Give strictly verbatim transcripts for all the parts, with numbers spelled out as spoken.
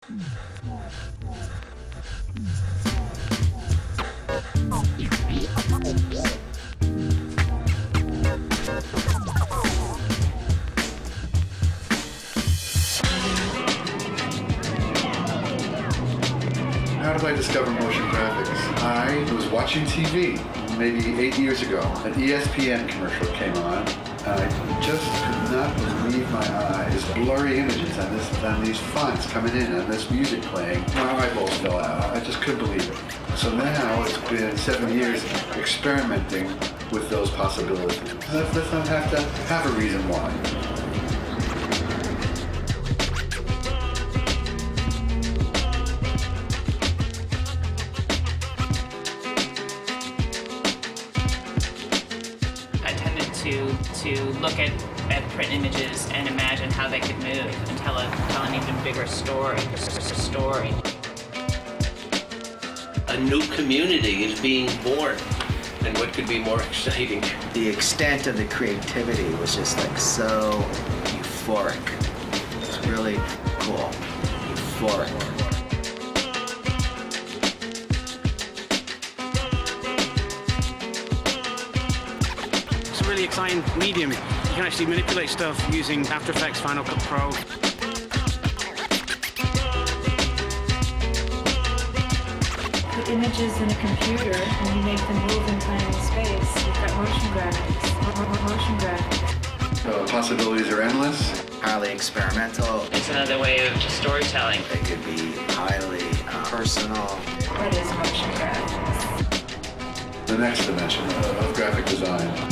How did I discover motion graphics? I was watching T V maybe eight years ago. An E S P N commercial came on, and I just could not believe my eyes. Blurry images on this, on these fonts coming in, and this music playing. My eyeballs fell out. I just couldn't believe it. So now it's been seven years experimenting with those possibilities. Let's, let's not have to have a reason why. To, to look at, at print images and imagine how they could move and tell, a, tell an even bigger story. story. A new community is being born, and what could be more exciting? The extent of the creativity was just like so euphoric. It's really cool. Euphoric. Really exciting medium. You can actually manipulate stuff using After Effects Final Cut Pro. The images in a computer, when you make them move in time and space, you've got motion graphics. Motion graphics. The possibilities are endless. Highly experimental. It's another way of storytelling. It could be highly uh, personal. What is motion graphics? The next dimension of graphic design.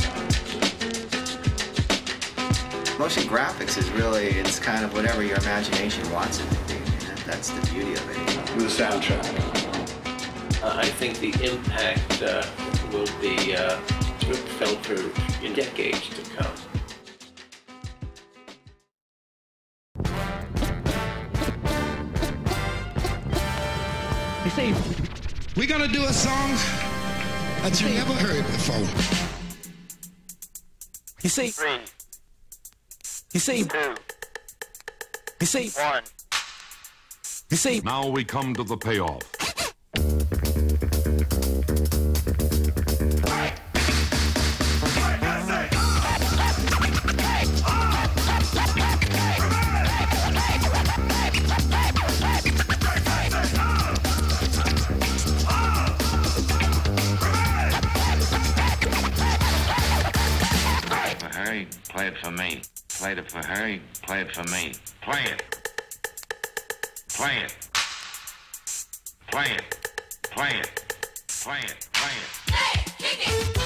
Motion graphics is really, it's kind of whatever your imagination wants it to be. And that's the beauty of it. With a soundtrack. Uh, I think the impact uh, will be uh, felt for in decades to come. You see, we're gonna do a song that you never heard before. You see, three, you see, two, you see, one. You see. Now we come to the payoff. Play it for me. Play it for her. Play it for me. Play it. Play it. Play it. Play it. Play it. Play it. Hey, kick it.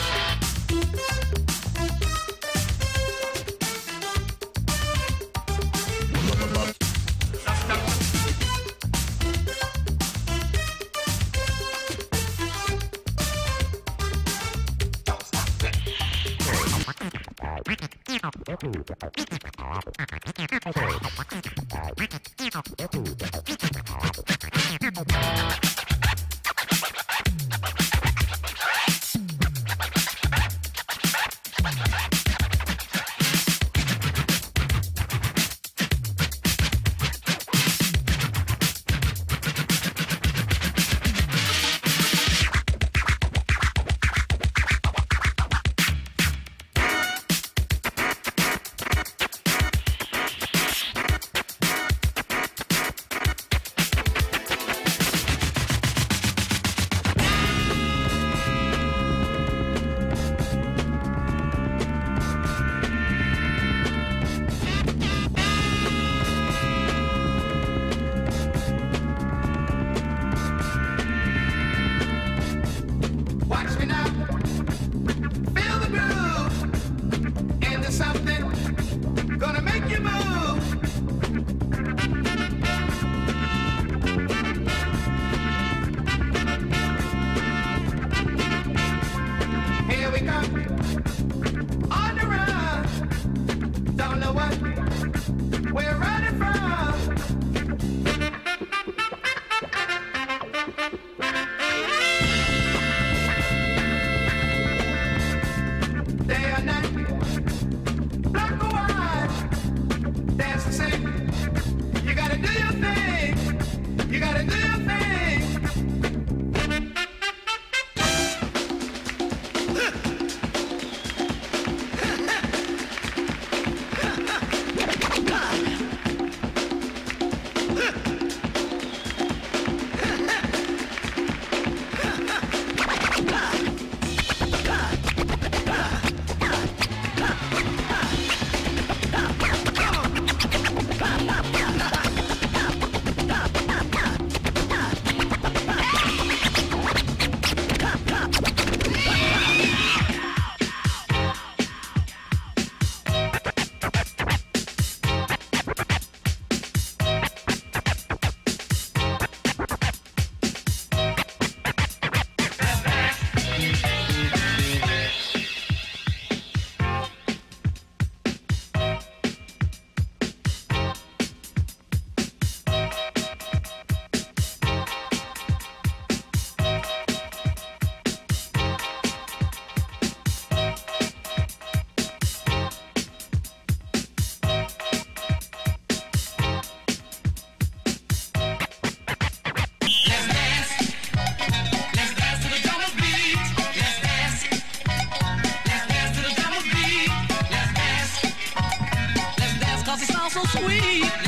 beat.